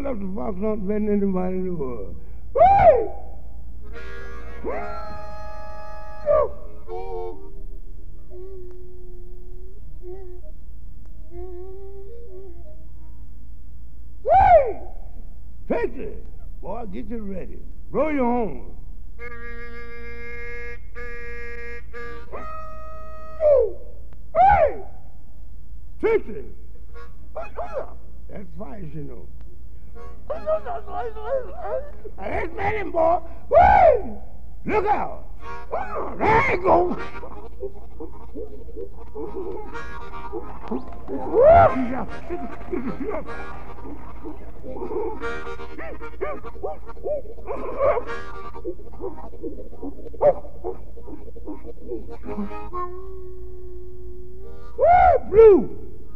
up the fox not betting anybody in the world. Whee! Whee! Trixie, boy, get you ready. Blow your horn. Hey! Trixie! That's fine, you know. That's Manning, boy. Whee! Look out! There you go! Woo, Blue!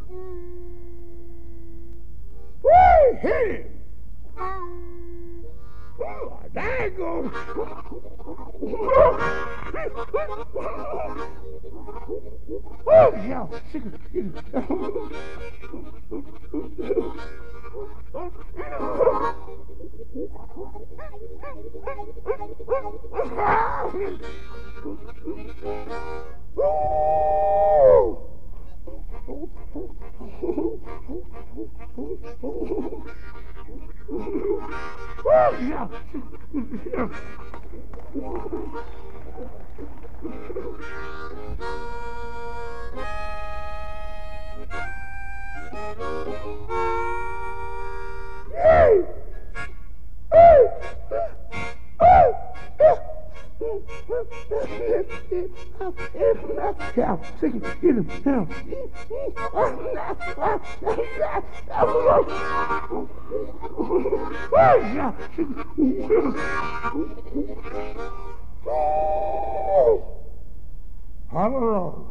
Woo, hit him! Oh, there you go! Oh, yeah, sick of it. Yeah, sick of it. Get him down. Hallelujah.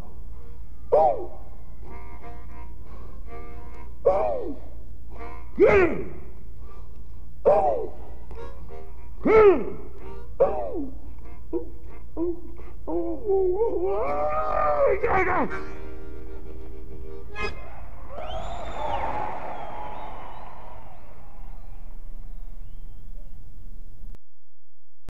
Get him. Get him. Oh,